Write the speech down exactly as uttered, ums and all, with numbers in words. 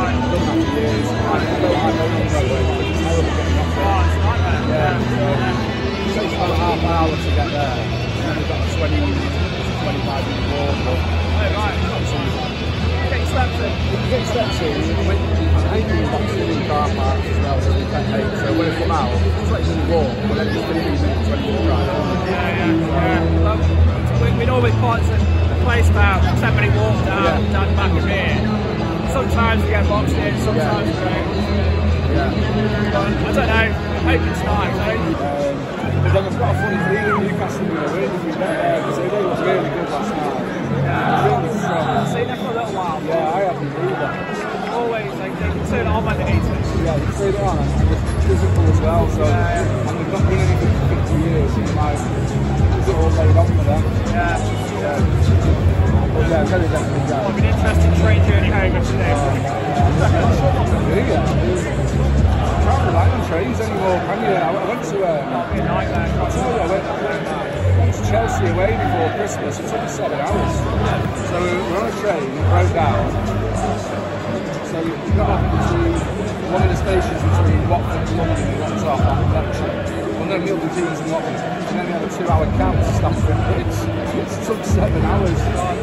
I've done that for years. I don't like going on the motorway, but it's horrible getting off there. Oh, it's a nightmare. Yeah, so it takes about half an hour to get there. And then we've got a twenty, twenty-five minute walk. But oh, right. You get your steps in. You can get your steps in. I hate these like silly car parks as well, so we can hate. So when I come out, it's like a walk, but then it's fifteen minutes, twenty minute drive. Yeah, yeah, yeah. Well, we, we normally quite a place about ten minute walk down, yeah. down the back of here. Sometimes we get boxed in, sometimes we don't. Yeah. But I don't know, I hope it's nice. I hope. Um, but then I've got a funny feeling Newcastle are going to win if we get there, because they looked really good last night. Yeah. Really strong. I've seen them for a little while. Yeah, I haven't either. Always, like, they can turn it on when they need to. Yeah, they turn it on, and they're physical as well, so, yeah, yeah. And they've not won anything for fifty years, so you might, is it all laid on for them? Yeah. Yeah. But yeah, very definitely, yeah. It'll be an interesting train journey home after this. Oh, yeah. I'm not sure what to do yet. I can't rely on trains anymore, can you? I went to, um, That'll be a nightmare. I tell you, I went, I went to Chelsea away before Christmas. It took me seven hours. So we were on a train, it broke down. So we got off between one of the stations between Watford and London, we went off on the train. Well, no, Milton Keynes and Watford. And then we had a two hour camp to stop for it. But it's, it took seven hours.